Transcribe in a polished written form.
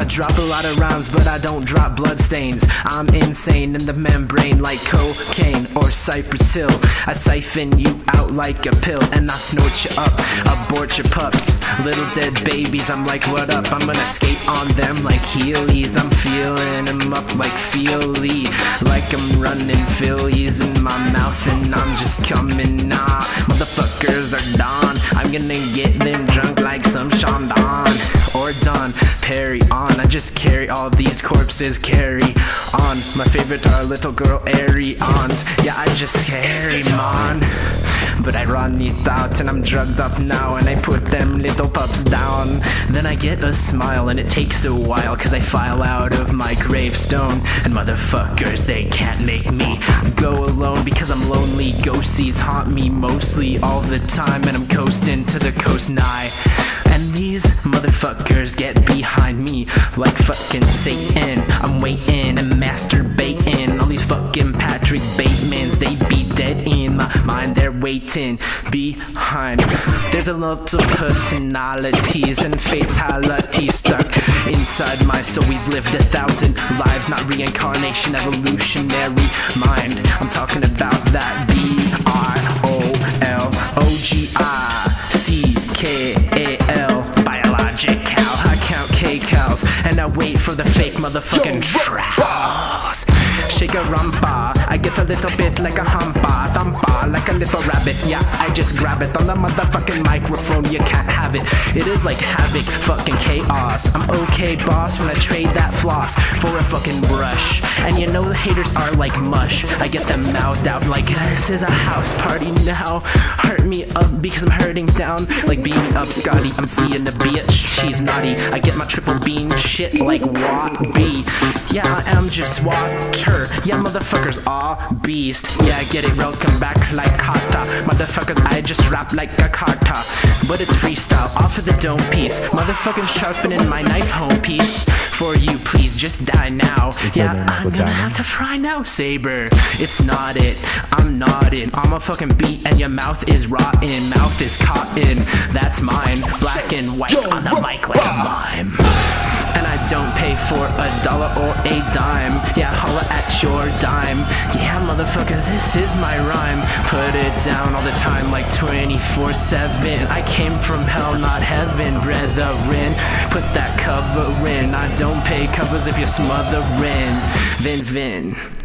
I drop a lot of rhymes, but I don't drop bloodstains. I'm insane in the membrane like cocaine or Cypress Hill. I siphon you out like a pill and I snort you up, abort your pups. Little dead babies, I'm like, what up? I'm gonna skate on them like Heelys. I'm feeling them up like Feely, like I'm running Phillies in my mouth and I'm just coming on. Motherfuckers are done. I'm gonna get them drunk like some Sean Don or Don Perry on. I just carry all these corpses, carry on. My favorite are little girl Arians. Yeah, I just carry 'em on. But I run it out and I'm drugged up now and I put them little pups down. Then I get a smile and it takes a while cause I file out of my gravestone. And motherfuckers, they can't make me go alone because I'm lonely. Ghosties haunt me mostly all the time and I'm coasting to the coast nigh. And these motherfuckers get behind me like fucking Satan. I'm waiting and masturbating. All these fucking Patrick Batemans, they be dead in my mind. They're waiting behind. There's a lot of personalities and fatalities stuck inside my soul. We've lived 1,000 lives, not reincarnation, evolutionary mind. I'm talking about that BIOLOGICKAL, biological. I count K-cows and I wait for the fake motherfucking trials. Shake a rumpa, I get a little bit like a humpa, thumpa, like a little rabbit. Yeah, I just grab it on the motherfucking microphone. You can't have it. It is like havoc, fucking chaos. I'm okay, boss, when I trade that floss for a fucking brush. And you know the haters are like mush. I get them mouthed out like this is a house party now. Hurt me up because I'm hurting down. Like beat me up, Scotty. I'm seeing the bitch. She's naughty. I get my triple beam shit like what B. Yeah, I am just water. Yeah, motherfuckers are beast. Yeah, I get it, welcome back like kata. Motherfuckers, I just rap like a kata. But it's freestyle, off of the dome piece. Motherfucking sharpening my knife home piece. For you, please just die now. Yeah, I'm gonna have to fry now, Saber. It's not it, I'm not in. I'm a fucking beat and your mouth is rotten. Mouth is cotton, that's mine. Black and white on the mic like a mime. And I don't pay for $1 or a dime. Yeah, holla at your dime. Yeah, motherfuckers, this is my rhyme. Put it down all the time like 24/7. I came from hell, not heaven, brethren. Put that cover in. I don't pay covers if you're smothering. Vin.